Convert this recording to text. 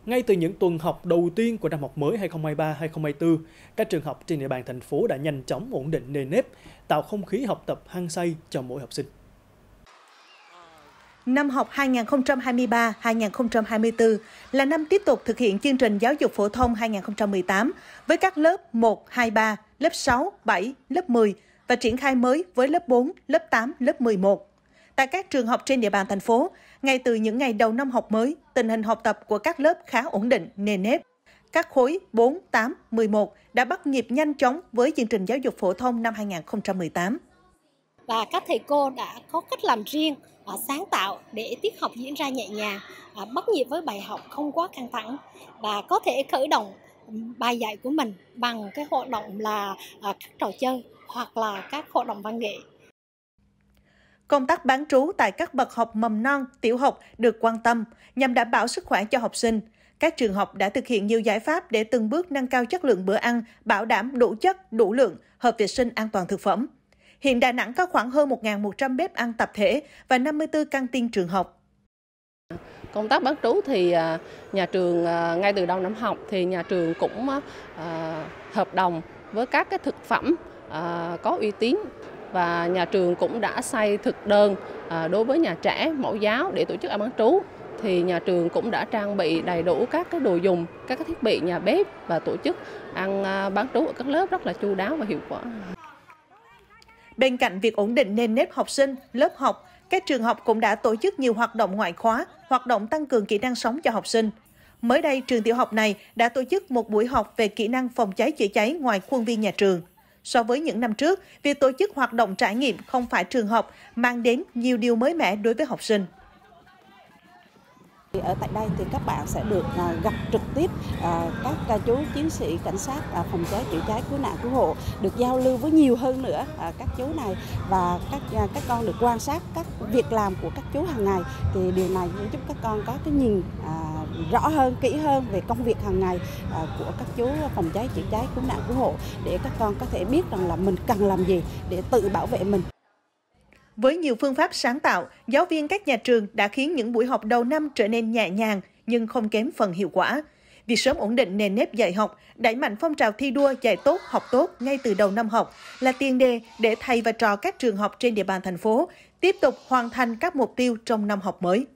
Ngay từ những tuần học đầu tiên của năm học mới 2023-2024, các trường học trên địa bàn thành phố đã nhanh chóng ổn định nền nếp, tạo không khí học tập hăng say cho mỗi học sinh. Năm học 2023-2024 là năm tiếp tục thực hiện chương trình giáo dục phổ thông 2018 với các lớp 1, 2, 3, lớp 6, 7, lớp 10 và triển khai mới với lớp 4, lớp 8, lớp 11. Tại các trường học trên địa bàn thành phố, ngay từ những ngày đầu năm học mới, tình hình học tập của các lớp khá ổn định, nền nếp. Các khối 4, 8, 11 đã bắt nhịp nhanh chóng với chương trình giáo dục phổ thông năm 2018. Và các thầy cô đã có cách làm riêng, sáng tạo để tiết học diễn ra nhẹ nhàng, bắt nhịp với bài học không quá căng thẳng và có thể khởi động bài dạy của mình bằng cái hoạt động là các trò chơi hoặc là các hoạt động văn nghệ. Công tác bán trú tại các bậc học mầm non, tiểu học được quan tâm nhằm đảm bảo sức khỏe cho học sinh. Các trường học đã thực hiện nhiều giải pháp để từng bước nâng cao chất lượng bữa ăn, bảo đảm đủ chất, đủ lượng, hợp vệ sinh an toàn thực phẩm. Hiện Đà Nẵng có khoảng hơn 1.100 bếp ăn tập thể và 54 căng tin trường học. Công tác bán trú thì nhà trường ngay từ đầu năm học thì nhà trường cũng hợp đồng với các cái thực phẩm có uy tín và nhà trường cũng đã xây thực đơn đối với nhà trẻ mẫu giáo để tổ chức ăn bán trú. Thì nhà trường cũng đã trang bị đầy đủ các cái đồ dùng, các cái thiết bị nhà bếp và tổ chức ăn bán trú ở các lớp rất là chu đáo và hiệu quả. Bên cạnh việc ổn định nền nếp học sinh, lớp học, các trường học cũng đã tổ chức nhiều hoạt động ngoại khóa, hoạt động tăng cường kỹ năng sống cho học sinh. Mới đây, trường tiểu học này đã tổ chức một buổi học về kỹ năng phòng cháy chữa cháy ngoài khuôn viên nhà trường. So với những năm trước, việc tổ chức hoạt động trải nghiệm không phải trường học mang đến nhiều điều mới mẻ đối với học sinh. Ở tại đây thì các bạn sẽ được gặp trực tiếp các chú chiến sĩ cảnh sát phòng cháy chữa cháy cứu nạn cứu hộ, được giao lưu với nhiều hơn nữa các chú này và các con được quan sát các việc làm của các chú hàng ngày, thì điều này giúp các con có cái nhìn rõ hơn, kỹ hơn về công việc hàng ngày của các chú phòng cháy chữa cháy cứu nạn cứu hộ để các con có thể biết rằng là mình cần làm gì để tự bảo vệ mình. Với nhiều phương pháp sáng tạo, giáo viên các nhà trường đã khiến những buổi học đầu năm trở nên nhẹ nhàng nhưng không kém phần hiệu quả. Việc sớm ổn định nền nếp dạy học, đẩy mạnh phong trào thi đua dạy tốt, học tốt ngay từ đầu năm học là tiền đề để thầy và trò các trường học trên địa bàn thành phố tiếp tục hoàn thành các mục tiêu trong năm học mới.